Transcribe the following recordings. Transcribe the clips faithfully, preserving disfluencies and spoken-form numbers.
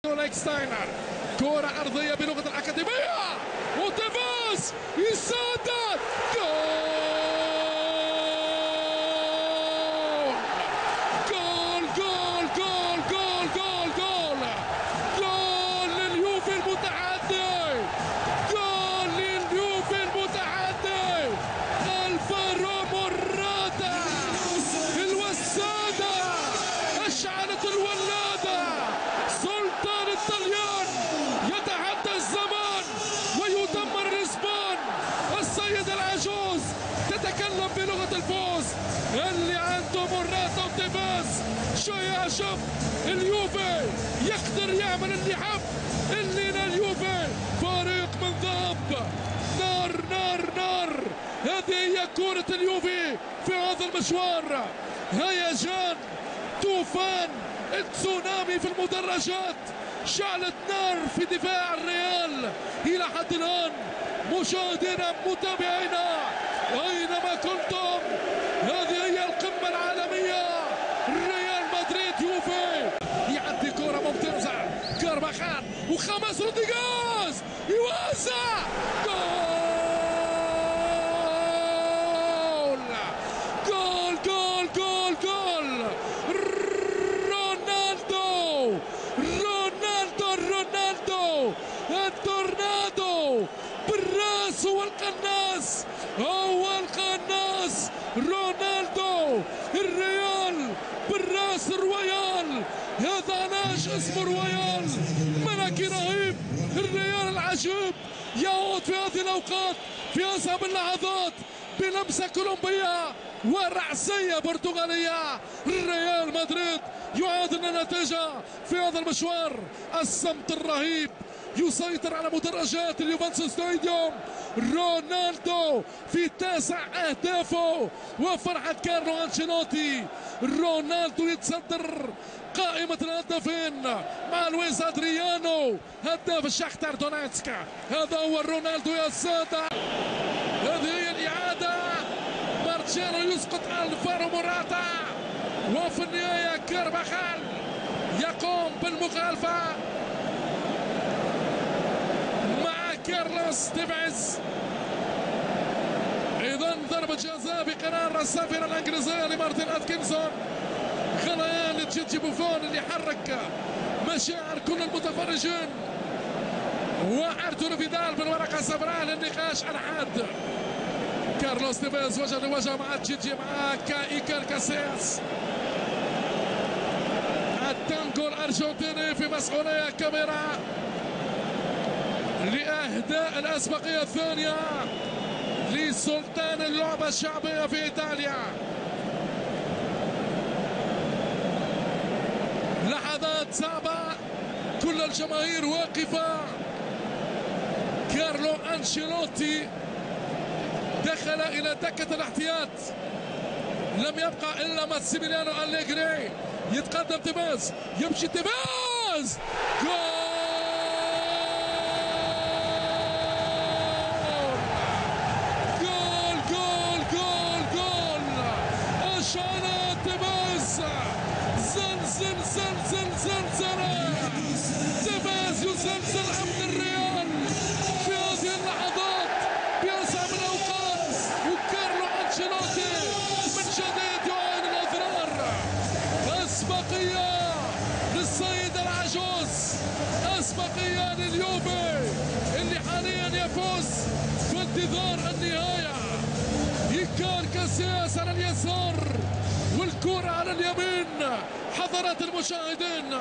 لايكستاينر، كرة أرضية بلغة الأكاديمية وتيفيز يسدد جول جول جول جول جول جول جول جول لليوفي المتعدي، جول لليوفي المتعدي الفارو موراتا الوسادة أشعلت الولادة، سلطان الطليان يتحدى الزمان ويدمر الاسبان، السيدة العجوز تتكلم بلغة الفوز اللي عنده موراتا وتيفيز. شو يعجب اليوفي يقدر يعمل اللي حب، اللي اليوفي فريق من ذهب، نار نار نار. هذه هي كرة اليوفي في هذا المشوار، هيجان، طوفان، التسونامي في المدرجات، شعلت نار في دفاع الريال إلى حد الآن. مشاهدينا متابعينا أينما كنتم، هذه هي القمة العالمية، ريال مدريد يوفي. يعدي كرة ممتازة كارفاخال وخمس رودريغيز يوزع جول جول جول جول جول رونالدو رونالدو رونالدو التورنادو بالراس، هو القناص هو القناص رونالدو. الريال بالراس رويال، هذا ناش اسمه رويال، ملكي رهيب. الريال العجيب يعود في هذه الاوقات في اصعب اللحظات بلمسه كولومبيه ورأسيه برتغاليه. ريال مدريد يعادل النتيجه في هذا المشوار. الصمت الرهيب يسيطر على مدرجات اليوفنتوس ستاديوم. رونالدو في تاسع اهدافه وفرحة كارلو انشيلوتي. رونالدو يتصدر قائمة الهدافين مع لويس ادريانو هداف الشختار دونيتسك. هذا هو رونالدو يا سادة. هذه هي الإعادة، مارتشيلو يسقط الفارو موراتا، وفي النهاية كارفاخال يقوم بالمخالفة مع كارلوس تيفيز. اذا ضربة جزاء بقرار السفيرة الانجليزية لمارتن اتكنسون، غليان لجيجي بوفون اللي حرك مشاعر كل المتفرجين، وارتورو فيدال بالورقة الصفراء للنقاش الحاد. كارلوس تيفيز وجه لوجه مع جيجي مع ايكر كاسياس. التانجو الارجنتيني في مسؤولية كبيرة لإهداء الأسبقية الثانية لسلطان اللعبة الشعبية في إيطاليا. لحظات صعبة، كل الجماهير واقفة. كارلو أنشيلوتي دخل إلى دكة الاحتياط، لم يبقى إلا ماسيميليانو أليجري. يتقدم تيفيز، يمشي تيفيز، جول زلزل زلزل زلزلة. تيفيز يزلزل أمن الريال في هذه اللحظات بأصعب الأوقات، وكارلو أنشيلوتي من جديد يعاين الأضرار. أسبقية للسيدة العجوز، أسبقية لليوفي اللي حاليا يفوز في انتظار النهاية. إيكار كاسياس على اليسار والكرة على اليمين. حضرات المشاهدين،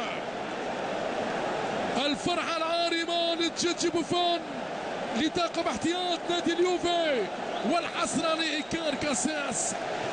الفرحة العارمة لجيجي بوفون لطاقم احتياط نادي اليوفي، والحسرة لإيكار كاسياس.